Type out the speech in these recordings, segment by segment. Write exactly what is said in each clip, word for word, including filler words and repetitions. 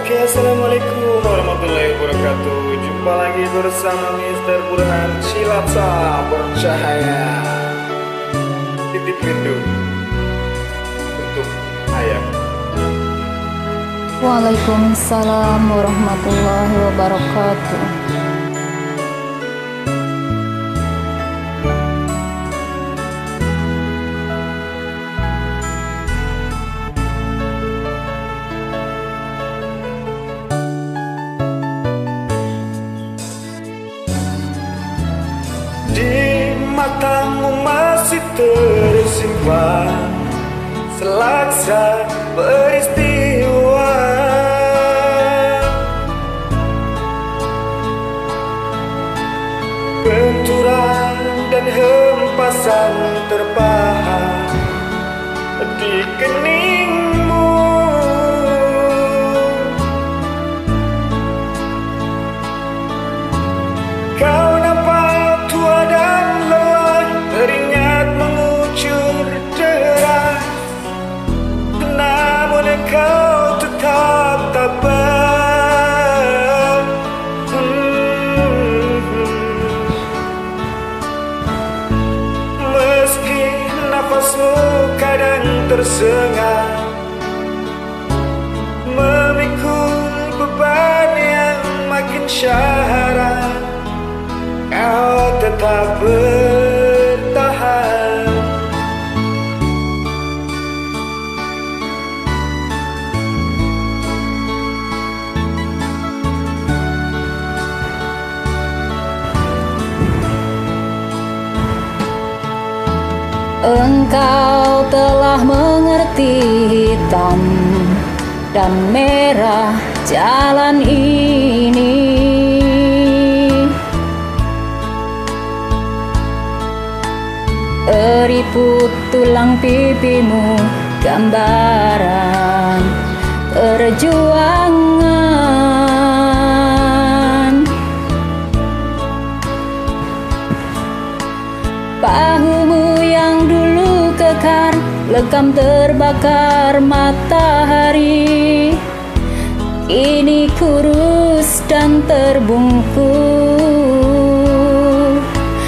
Oke, assalamualaikum warahmatullahi wabarakatuh. Jumpa lagi bersama Mister Burhan Cilacap Bercahaya. Titip rindu untuk ayah. Waalaikumsalam warahmatullahi wabarakatuh. Di matamu masih tersimpan selaksa peristiwa, benturan dan hempasan terpahat di keningmu. Kau nampak tua dan lelah, teringat mengucur deras, namun kau tetap tabah. hmm. Meski nafasmu kadang tersengat, memikul beban yang makin syarat, kau tetap bertahan. Engkau telah mengerti hitam dan merah jalan ini. Keriput tulang pipimu gambaran perjuangan. Bahumu yang dulu kekar, lekam terbakar matahari, kini kurus dan terbungkus.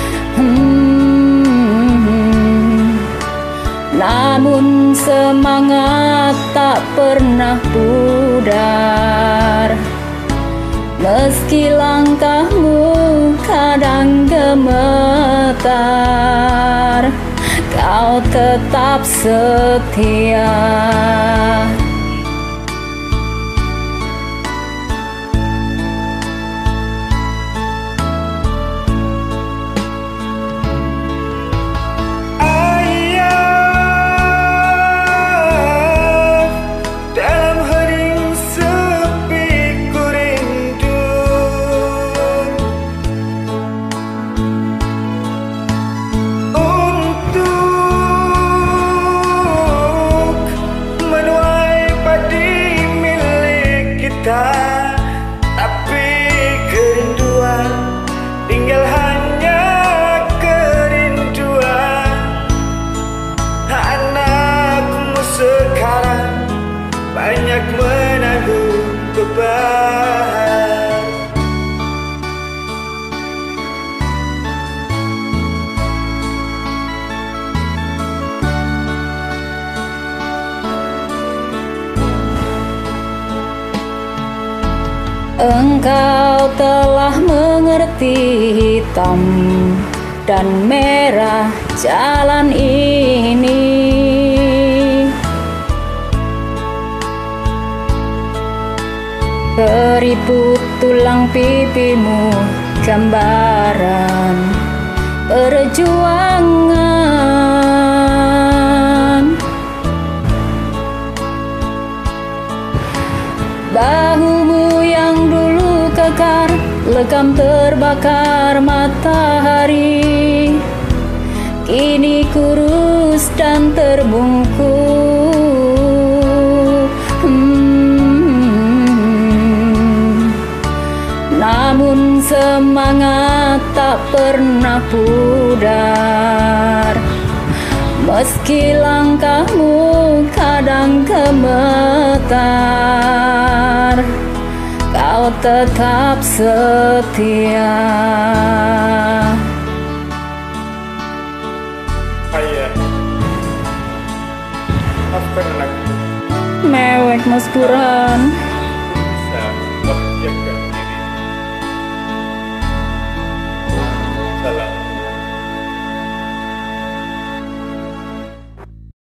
hmm. Namun semangat tak pernah pudar, meski langkahmu kadang gemetar, kau tetap setia. Tapi kerinduan tinggal hanya kerinduan. Anakmu sekarang banyak menanggung beban. Engkau telah mengerti hitam dan merah jalan ini. Keriput tulang pipimu gambaran perjuangan. Bahumu yang dulu kekar, lekam terbakar matahari, kini kurus dan terbungkus. hmm. Namun semangat tak pernah pudar, meski langkahmu kadang gemetar, kau tetap setia. Ayah, maafkan anakku. Mewek Mas Burhan.